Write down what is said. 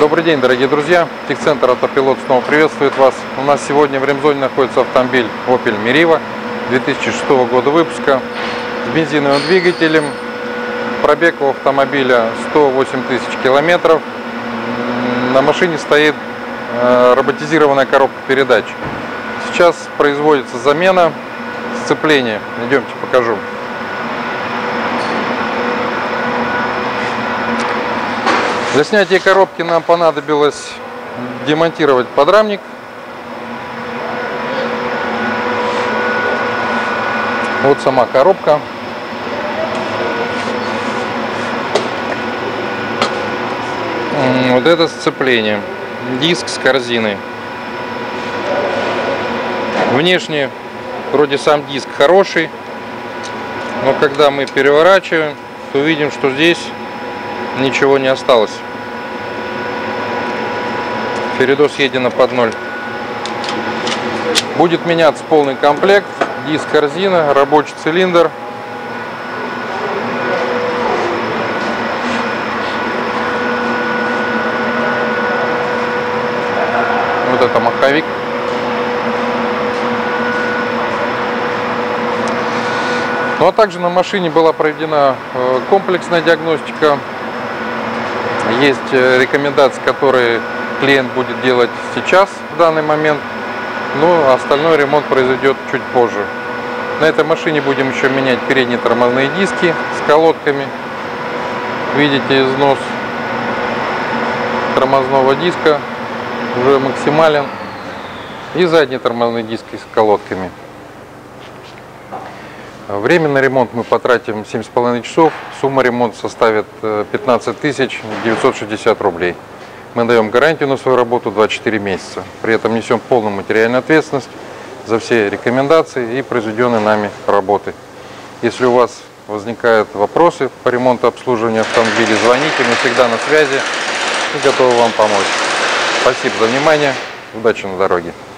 Добрый день, дорогие друзья! Техцентр Автопилот снова приветствует вас. У нас сегодня в ремзоне находится автомобиль Opel Meriva 2006 года выпуска с бензиновым двигателем. Пробег у автомобиля 108 тысяч километров. На машине стоит роботизированная коробка передач. Сейчас производится замена сцепления. Идемте покажу. Для снятия коробки нам понадобилось демонтировать подрамник. Вот сама коробка. Вот это сцепление. Диск с корзиной. Внешне вроде сам диск хороший, но когда мы переворачиваем, то видим, что здесь ничего не осталось. Фередо съедено под ноль. Будет меняться полный комплект. Диск, корзина, рабочий цилиндр. Вот это маховик. Ну а также на машине была проведена комплексная диагностика. Есть рекомендации, которые клиент будет делать сейчас, в данный момент. Но остальной ремонт произойдет чуть позже. На этой машине будем еще менять передние тормозные диски с колодками. Видите, износ тормозного диска уже максимален. И задние тормозные диски с колодками. Время на ремонт мы потратим 7,5 часов. Сумма ремонта составит 15 960 рублей. Мы даем гарантию на свою работу 24 месяца. При этом несем полную материальную ответственность за все рекомендации и произведенные нами работы. Если у вас возникают вопросы по ремонту, обслуживанию автомобиля, звоните, мы всегда на связи и готовы вам помочь. Спасибо за внимание. Удачи на дороге.